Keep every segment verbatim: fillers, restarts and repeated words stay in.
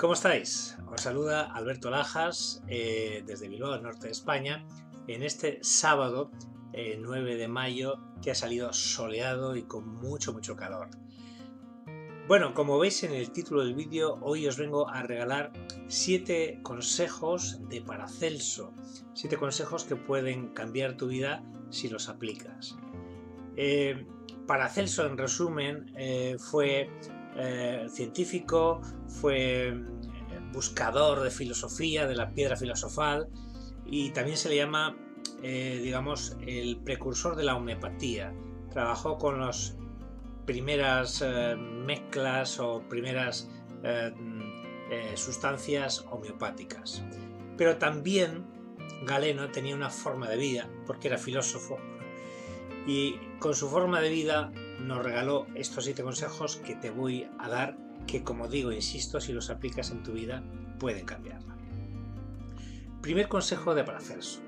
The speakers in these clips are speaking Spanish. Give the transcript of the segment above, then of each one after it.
¿Cómo estáis? Os saluda Alberto Lajas eh, desde Bilbao, norte de España, en este sábado eh, nueve de mayo, que ha salido soleado y con mucho mucho calor. Bueno, como veis en el título del vídeo, hoy os vengo a regalar siete consejos de Paracelso, siete consejos que pueden cambiar tu vida si los aplicas. Eh, Paracelso, en resumen, eh, fue eh, científico, fue buscador de filosofía, de la piedra filosofal, y también se le llama, eh, digamos, el precursor de la homeopatía. Trabajó con las primeras eh, mezclas o primeras eh, eh, sustancias homeopáticas. Pero también Galeno tenía una forma de vida, porque era filósofo, y con su forma de vida nos regaló estos siete consejos que te voy a dar, que, como digo, insisto, si los aplicas en tu vida pueden cambiarla. Primer consejo de Paracelso.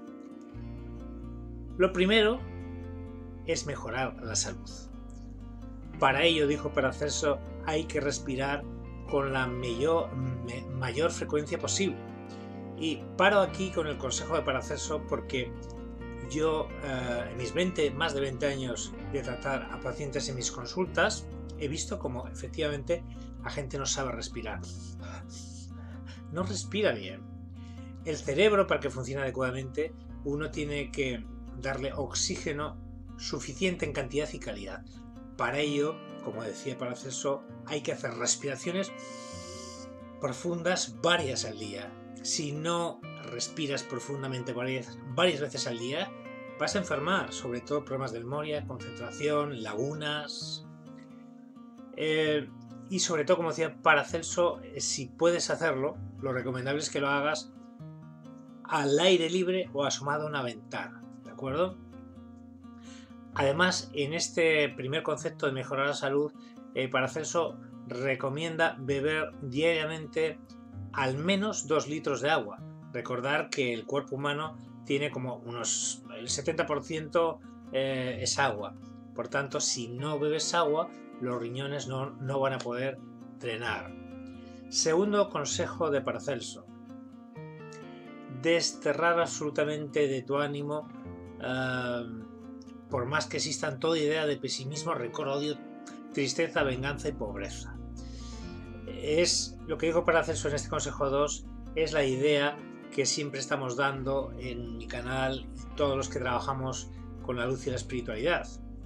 Lo primero es mejorar la salud. Para ello, dijo Paracelso, hay que respirar con la mayor, mayor frecuencia posible. Y paro aquí con el consejo de Paracelso porque yo, eh, en mis veinte, más de veinte años de tratar a pacientes en mis consultas, he visto como efectivamente la gente no sabe respirar. No respira bien. El cerebro, para que funcione adecuadamente, uno tiene que darle oxígeno suficiente en cantidad y calidad. Para ello, como decía Paracelso, hay que hacer respiraciones profundas varias al día. Si no respiras profundamente varias, varias veces al día, vas a enfermar, sobre todo problemas de memoria, concentración, lagunas. Eh, y sobre todo, como decía Paracelso, si puedes hacerlo, lo recomendable es que lo hagas al aire libre o asomado a una ventana, ¿de acuerdo? Además, en este primer concepto de mejorar la salud, eh, Paracelso recomienda beber diariamente al menos dos litros de agua. Recordar que el cuerpo humano tiene como unos el setenta por ciento eh, es agua. Por tanto, si no bebes agua, los riñones no, no van a poder drenar. Segundo consejo de Paracelso. Desterrar absolutamente de tu ánimo, eh, por más que existan toda idea de pesimismo, rencor, odio, tristeza, venganza y pobreza. Es lo que dijo Paracelso en este consejo dos, es la idea que siempre estamos dando en mi canal y todos los que trabajamos con la luz y la espiritualidad.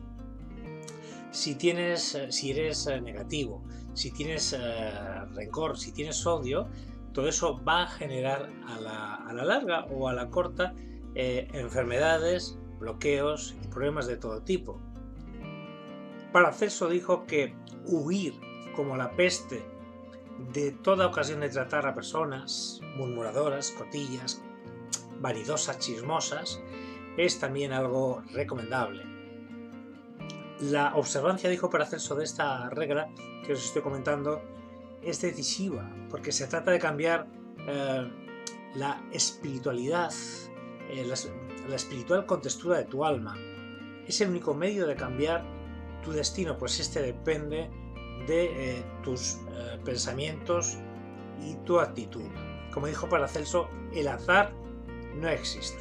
Si tienes, si eres negativo, si tienes eh, rencor, si tienes odio, todo eso va a generar a la, a la larga o a la corta eh, enfermedades, bloqueos y problemas de todo tipo. Paracelso dijo que huir como la peste de toda ocasión de tratar a personas murmuradoras, cotillas, vanidosas, chismosas, es también algo recomendable. La observancia, dijo Paracelso, de esta regla que os estoy comentando es decisiva, porque se trata de cambiar eh, la espiritualidad, eh, la, la espiritual contextura de tu alma. Es el único medio de cambiar tu destino, pues este depende de eh, tus eh, pensamientos y tu actitud. Como dijo Paracelso, el azar no existe.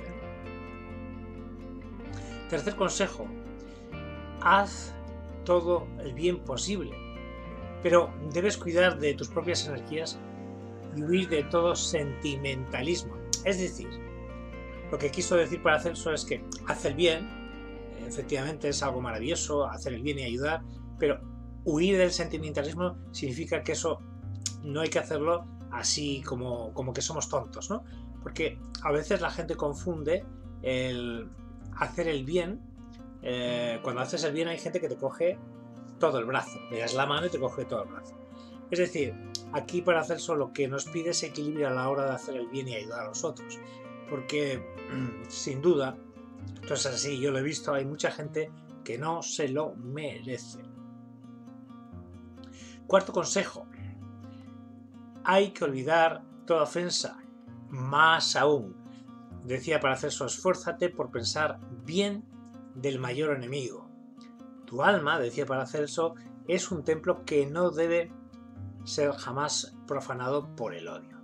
Tercer consejo, haz todo el bien posible, pero debes cuidar de tus propias energías y huir de todo sentimentalismo. Es decir, lo que quiso decir Paracelso es que haz el bien, efectivamente es algo maravilloso, hacer el bien y ayudar, pero huir del sentimentalismo significa que eso no hay que hacerlo así como, como que somos tontos, ¿no? Porque a veces la gente confunde el hacer el bien. Eh, cuando haces el bien hay gente que te coge todo el brazo, le das la mano y te coge todo el brazo. Es decir, aquí Paracelso lo que nos pide es equilibrio a la hora de hacer el bien y ayudar a los otros, porque sin duda, esto es así, yo lo he visto, hay mucha gente que no se lo merece. Cuarto consejo, hay que olvidar toda ofensa, más aún, decía Paracelso, esfuérzate por pensar bien del mayor enemigo. Tu alma, decía Paracelso, es un templo que no debe ser jamás profanado por el odio.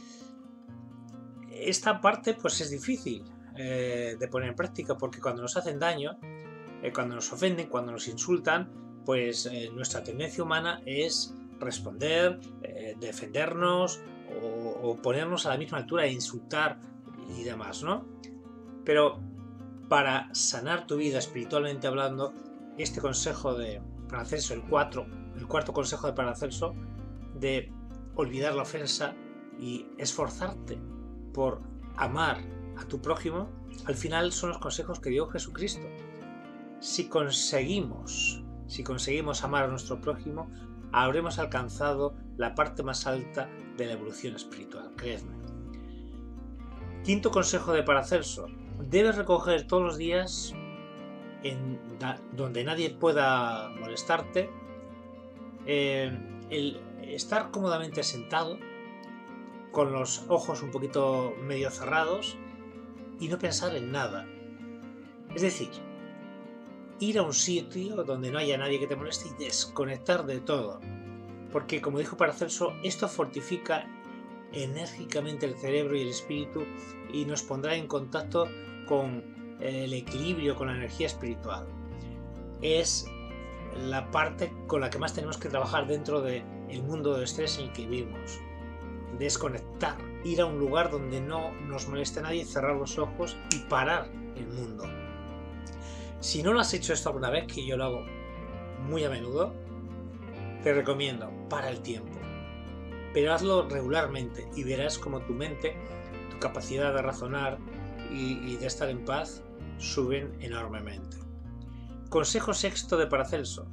Esta parte pues es difícil eh, de poner en práctica, porque cuando nos hacen daño, eh, cuando nos ofenden, cuando nos insultan, pues eh, nuestra tendencia humana es responder, eh, defendernos o, o ponernos a la misma altura e insultar y demás, ¿no? Pero para sanar tu vida espiritualmente hablando, este consejo de Paracelso, el, cuatro, el cuarto consejo de Paracelso, de olvidar la ofensa y esforzarte por amar a tu prójimo, al final son los consejos que dio Jesucristo. Si conseguimos, si conseguimos amar a nuestro prójimo, habremos alcanzado la parte más alta de la evolución espiritual, creedme. Quinto consejo de Paracelso: debes recoger todos los días, en donde nadie pueda molestarte, eh, el estar cómodamente sentado, con los ojos un poquito medio cerrados y no pensar en nada. Es decir, ir a un sitio donde no haya nadie que te moleste y desconectar de todo. Porque, como dijo Paracelso, esto fortifica enérgicamente el cerebro y el espíritu y nos pondrá en contacto con el equilibrio, con la energía espiritual. Es la parte con la que más tenemos que trabajar dentro del mundo de estrés en el que vivimos. Desconectar, ir a un lugar donde no nos moleste nadie, cerrar los ojos y parar el mundo. Si no lo has hecho esto alguna vez, que yo lo hago muy a menudo, te recomiendo, para el tiempo. Pero hazlo regularmente y verás como tu mente, tu capacidad de razonar y, y de estar en paz suben enormemente. Consejo sexto de Paracelso: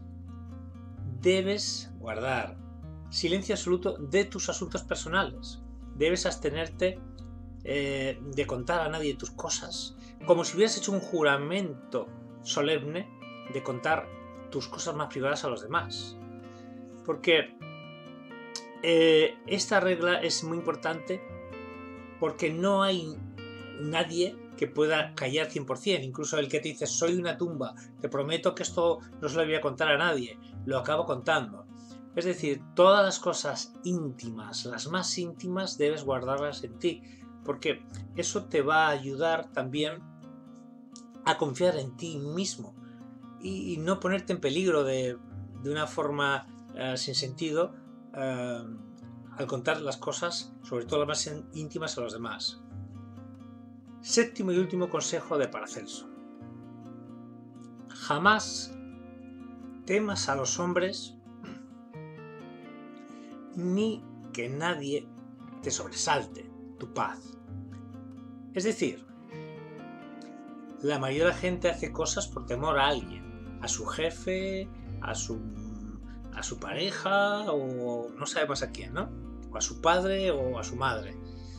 debes guardar silencio absoluto de tus asuntos personales. Debes abstenerte eh, de contar a nadie tus cosas, como si hubieras hecho un juramento solemne de contar tus cosas más privadas a los demás. Porque eh, esta regla es muy importante, porque no hay nadie que pueda callar cien por cien. Incluso el que te dice soy una tumba, te prometo que esto no se lo voy a contar a nadie, lo acabo contando. Es decir, todas las cosas íntimas, las más íntimas, debes guardarlas en ti, porque eso te va a ayudar también a confiar en ti mismo y, y no ponerte en peligro de, de una forma uh, sin sentido uh, al contar las cosas, sobre todo las más íntimas, a los demás. Séptimo y último consejo de Paracelso: jamás temas a los hombres ni que nadie te sobresalte tu paz. Es decir, la mayoría de la gente hace cosas por temor a alguien, a su jefe, a su, a su pareja o no sabemos a quién, ¿no? O a su padre o a su madre.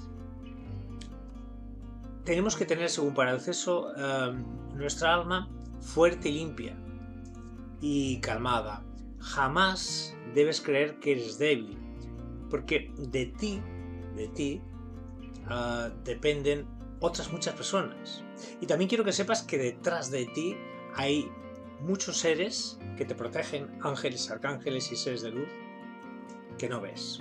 Tenemos que tener, según Paracelso, eh, nuestra alma fuerte y limpia y calmada. Jamás debes creer que eres débil, porque de ti, de ti, uh, dependen otras muchas personas. Y también quiero que sepas que detrás de ti hay muchos seres que te protegen, ángeles, arcángeles y seres de luz que no ves.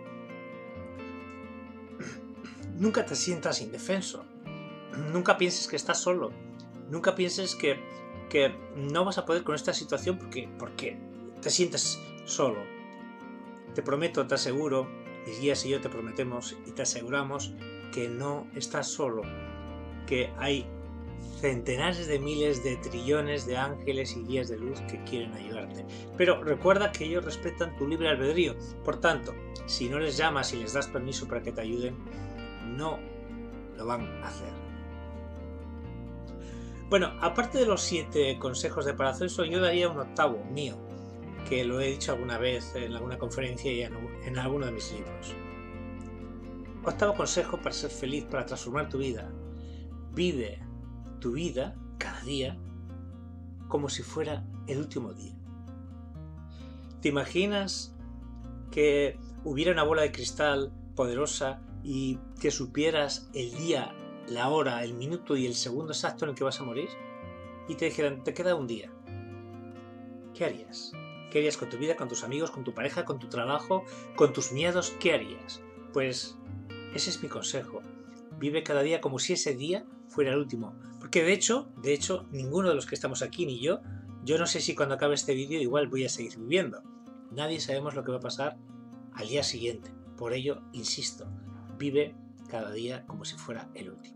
Nunca te sientas indefenso. Nunca pienses que estás solo. Nunca pienses que, que no vas a poder con esta situación porque, porque te sientes solo. Te prometo, te aseguro, mis guías y yo te prometemos y te aseguramos que no estás solo, que hay centenares de miles de trillones de ángeles y guías de luz que quieren ayudarte. Pero recuerda que ellos respetan tu libre albedrío. Por tanto, si no les llamas y les das permiso para que te ayuden, no lo van a hacer. Bueno, aparte de los siete consejos de Paracelso, yo daría un octavo mío, que lo he dicho alguna vez en alguna conferencia y en, en alguno de mis libros. Octavo consejo para ser feliz, para transformar tu vida: vive tu vida cada día como si fuera el último día. ¿Te imaginas que hubiera una bola de cristal poderosa y que supieras el día, la hora, el minuto y el segundo exacto en el que vas a morir? Y te dijeran, te queda un día. ¿Qué harías? ¿Qué harías con tu vida, con tus amigos, con tu pareja, con tu trabajo, con tus miedos? ¿Qué harías? Pues ese es mi consejo. Vive cada día como si ese día fuera el último. Porque de hecho, de hecho, ninguno de los que estamos aquí, ni yo, yo no sé si cuando acabe este vídeo igual voy a seguir viviendo. Nadie sabemos lo que va a pasar al día siguiente. Por ello, insisto, vive cada día como si fuera el último.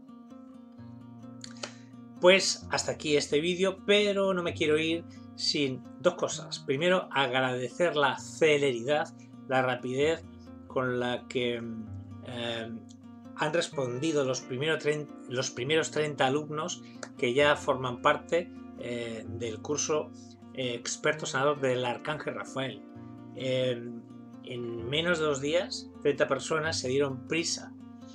Pues hasta aquí este vídeo, pero no me quiero ir sin dos cosas. Primero, agradecer la celeridad, la rapidez con la que eh, han respondido los primeros, treinta, los primeros treinta alumnos que ya forman parte eh, del curso eh, Experto Sanador del Arcángel Rafael. Eh, en menos de dos días, treinta personas se dieron prisa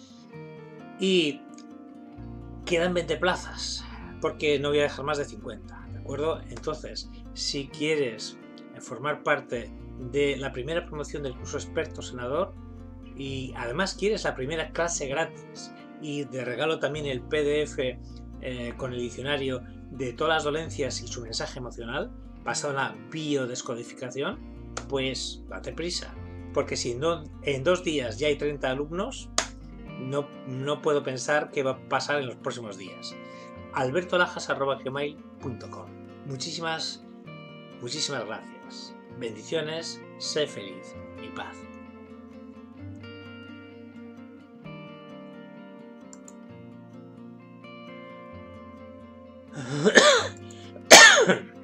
y quedan veinte plazas, porque no voy a dejar más de cincuenta, ¿de acuerdo? Entonces, si quieres formar parte de la primera promoción del curso Experto Sanador y además quieres la primera clase gratis y de regalo también el P D F eh, con el diccionario de todas las dolencias y su mensaje emocional basado en la biodescodificación, pues date prisa, porque si no, en dos días ya hay treinta alumnos, no, no puedo pensar qué va a pasar en los próximos días. alberto lajas arroba gmail punto com. Muchísimas, muchísimas gracias. Bendiciones, sé feliz y paz.